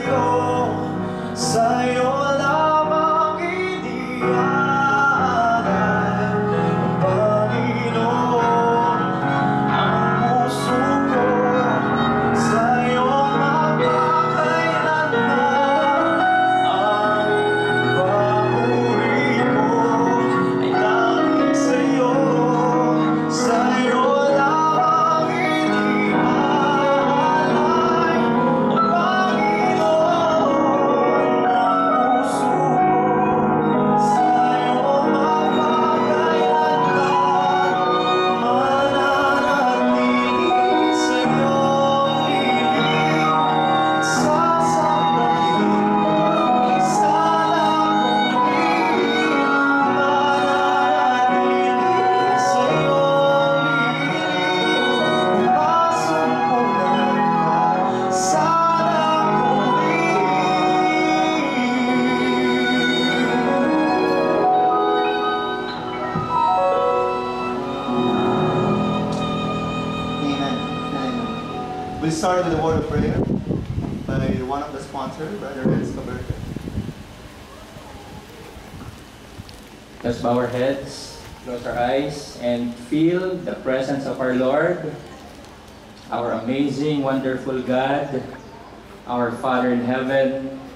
sa'yo lamang iniaalay, Panginoon, ang puso ko, sa'yo magpakailanman. Ang papuri ko ay tanging sa'yo, sa'yo lamang iniaalay, O Panginoon, ang puso ko, sa'yo magpakailanman. Mananatili sa'yong piling, sasambahin isa lang kong mananatili sa'yong piling, masumpungan ka sana Amen. Amen. We'll start with a word of prayer by one of the sponsors, Brother Renz Caberta. Let's bow our heads, close our eyes, and feel the presence of our Lord, our amazing, wonderful God, our Father in heaven.